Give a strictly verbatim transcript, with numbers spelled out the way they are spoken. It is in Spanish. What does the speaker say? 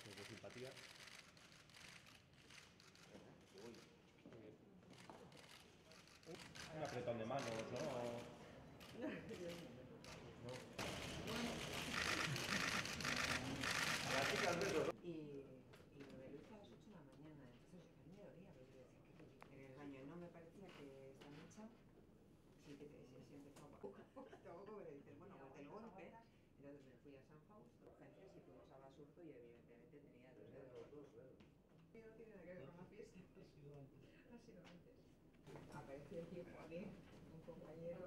de simpatía. Muy bien. Un apretón de manos, ¿no? No. Y, y lo de Luis a las ocho de la mañana, entonces a mí me dolía, pero yo decía que en el baño no me parecía que esta mecha sí que te, sí, sí empezó poco a poco, pero dices, bueno, aguante el golpe. Entonces me fui a San Fausto, urgencias, y fuimos a Basurto y evidentemente tenía dos dedos. No tiene nada que ver con la fiesta. Ha sido antes. Ha sido antes. Apareció el tiempo aquí, un compañero.